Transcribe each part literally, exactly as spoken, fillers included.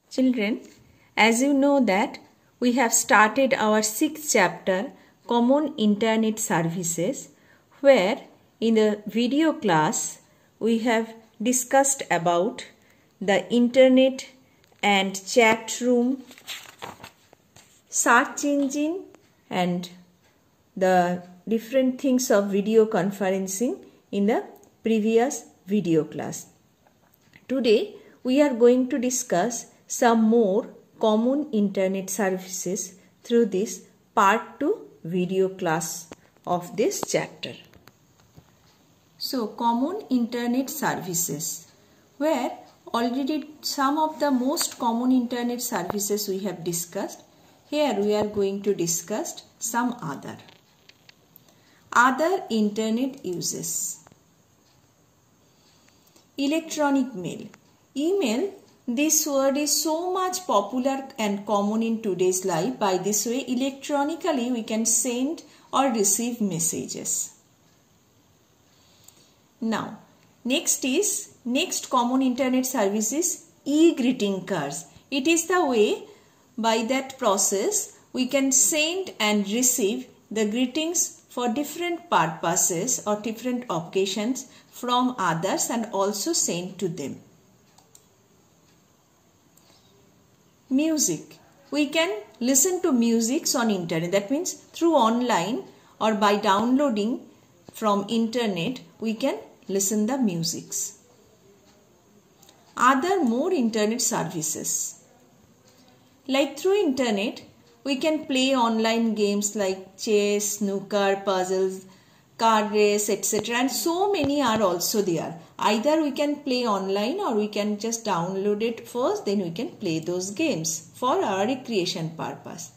Children, as you know that we have started our sixth chapter, Common Internet Services, where in the video class we have discussed about the internet and chat room, search engine and the different things of video conferencing in the previous video class. Today we are going to discuss some more common internet services through this part two video class of this chapter. So, common internet services, where already some of the most common internet services we have discussed. Here we are going to discuss some other. Other internet uses. Electronic mail. Email, this word is so much popular and common in today's life. By this way, electronically we can send or receive messages. Now, next is, next common internet service is e-greeting cards. It is the way by that process we can send and receive the greetings for different purposes or different occasions from others and also send to them. Music. We can listen to music on internet. That means through online or by downloading from internet we can listen the musics. Other more internet services. Like through internet we can play online games like chess, snooker, puzzles, card race, et cetera. And so many are also there. Either we can play online or we can just download it first, then we can play those games for our recreation purpose.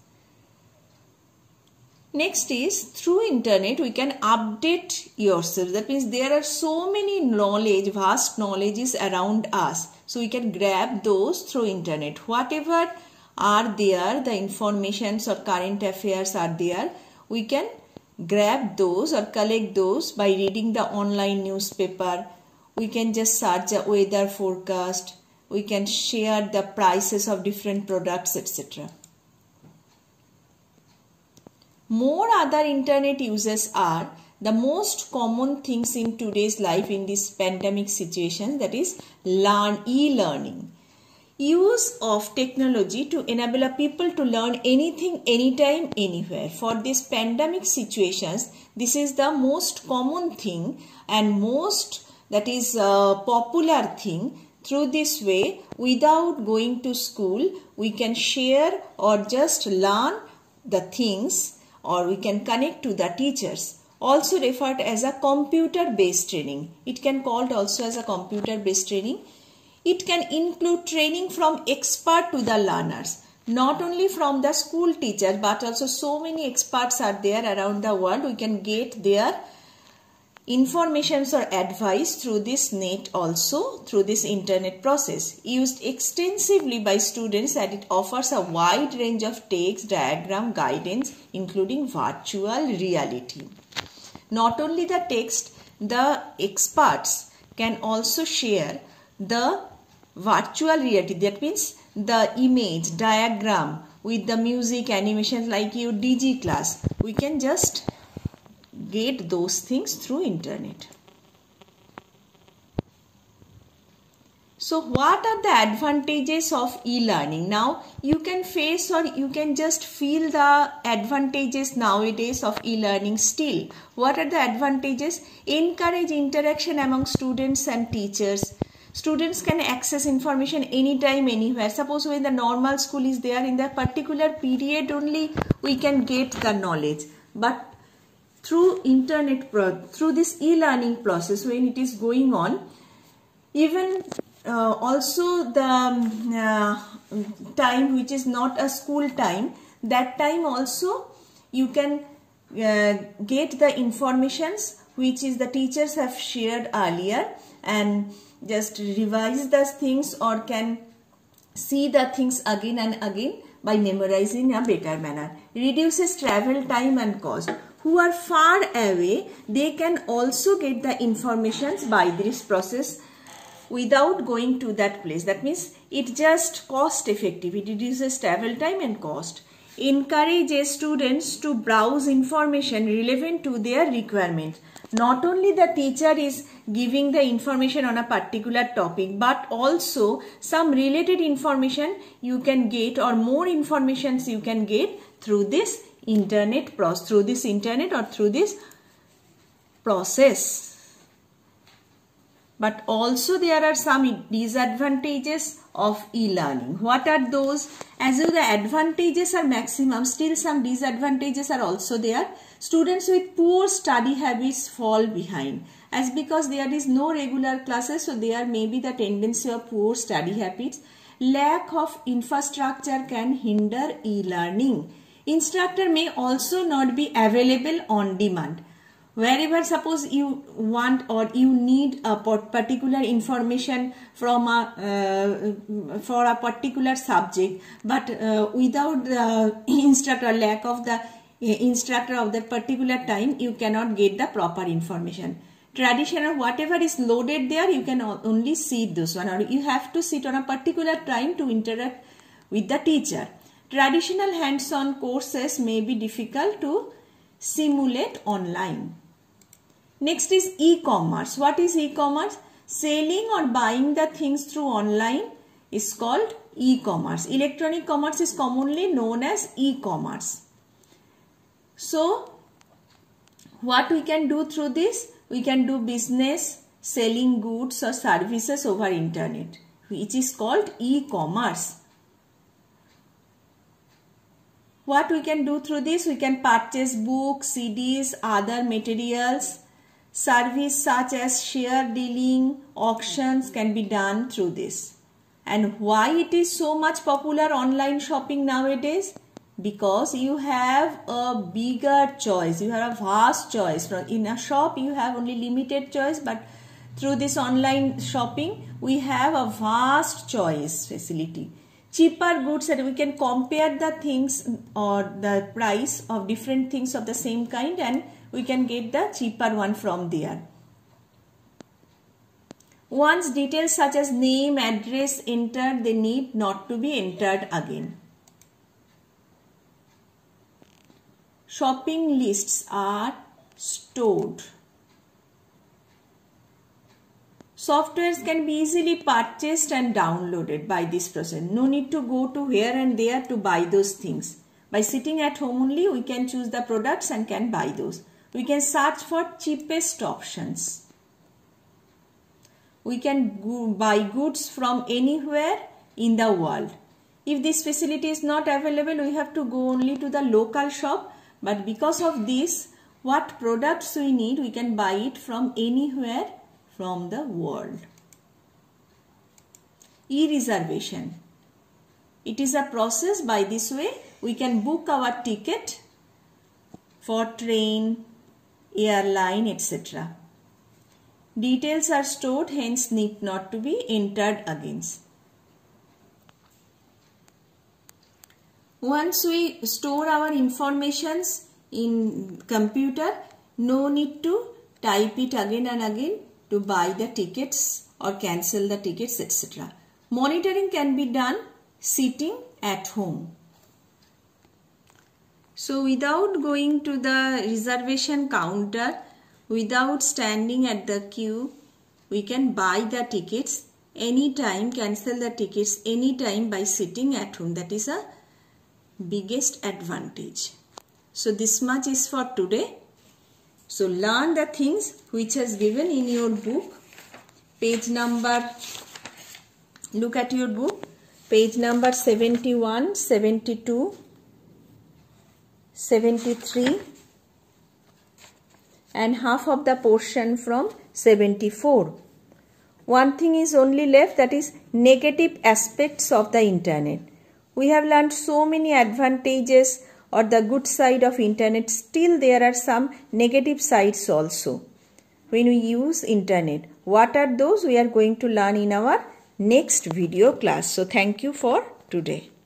Next is, through internet we can update yourself. That means there are so many knowledge, vast knowledges around us. So we can grab those through internet. Whatever are there, the informations or current affairs are there, we can grab those or collect those by reading the online newspaper. We can just search a weather forecast. We can share the prices of different products, et cetera. More other internet uses are the most common things in today's life in this pandemic situation, that is learn e-learning. Use of technology to enable a people to learn anything, anytime, anywhere. For this pandemic situations, this is the most common thing and most that is a popular thing. Through this way, without going to school, we can share or just learn the things, or we can connect to the teachers. Also referred as a computer based training. It can called also as a computer based training. It can include training from expert to the learners. Not only from the school teachers, but also so many experts are there around the world. We can get their informations or advice through this net also, through this internet process. Used extensively by students, and it offers a wide range of text, diagram, guidance, including virtual reality. Not only the text, the experts can also share the virtual reality. That means the image, diagram with the music, animations like your D G class. We can just get those things through internet. So what are the advantages of e-learning? Now you can face or you can just feel the advantages nowadays of e-learning still. What are the advantages? Encourage interaction among students and teachers. Students can access information anytime, anywhere. Suppose when the normal school is there, in that particular period only we can get the knowledge. But through internet, through this e-learning process, when it is going on, even uh, also the um, uh, time which is not a school time, that time also you can uh, get the informations which is the teachers have shared earlier and just revise those things or can see the things again and again by memorizing in a better manner. Reduces travel time and cost. Who are far away, they can also get the informations by this process without going to that place. That means it just cost effective. It reduces travel time and cost. Encourages students to browse information relevant to their requirements. Not only the teacher is giving the information on a particular topic, but also some related information you can get, or more informations you can get through this internet process, through this internet or through this process. But also there are some disadvantages of e-learning. What are those? As though the advantages are maximum, still some disadvantages are also there. Students with poor study habits fall behind. As because there is no regular classes, so there may be the tendency of poor study habits. Lack of infrastructure can hinder e-learning. Instructor may also not be available on demand. Wherever suppose you want or you need a particular information from a uh, for a particular subject, but uh, without the instructor, lack of the instructor of that particular time, you cannot get the proper information. Traditional, whatever is loaded there, you can only see this one, or you have to sit on a particular time to interact with the teacher. Traditional hands-on courses may be difficult to simulate online. Next is e-commerce. What is e-commerce? Selling or buying the things through online is called e-commerce. Electronic commerce is commonly known as e-commerce. So, what we can do through this? We can do business, selling goods or services over internet, which is called e-commerce. What we can do through this? We can purchase books, C Ds, other materials. Service such as share dealing, auctions can be done through this. And why it is so much popular online shopping nowadays? Because you have a bigger choice. You have a vast choice. In a shop you have only limited choice, but through this online shopping we have a vast choice facility. Cheaper goods, that we can compare the things or the price of different things of the same kind, and we can get the cheaper one from there. Once details such as name, address entered, they need not to be entered again. Shopping lists are stored. Softwares can be easily purchased and downloaded by this process. No need to go to here and there to buy those things. By sitting at home only, we can choose the products and can buy those. We can search for cheapest options. We can go buy goods from anywhere in the world. If this facility is not available, we have to go only to the local shop. But because of this, what products we need, we can buy it from anywhere from the world. E-reservation. It is a process. By this way, we can book our ticket for train, airline, et cetera. Details are stored, hence need not to be entered again. Once we store our informations in computer, no need to type it again and again to buy the tickets or cancel the tickets, et cetera. Monitoring can be done sitting at home. So without going to the reservation counter, without standing at the queue, we can buy the tickets anytime, cancel the tickets anytime by sitting at home. That is a biggest advantage. So this much is for today. So learn the things which is given in your book. Page number, look at your book. Page number seventy-one, seventy-two, seventy-three and half of the portion from seventy-four. One thing is only left, that is negative aspects of the internet. We have learned so many advantages or the good side of internet. Still there are some negative sides also when we use internet. What are those? We are going to learn in our next video class. So thank you for today.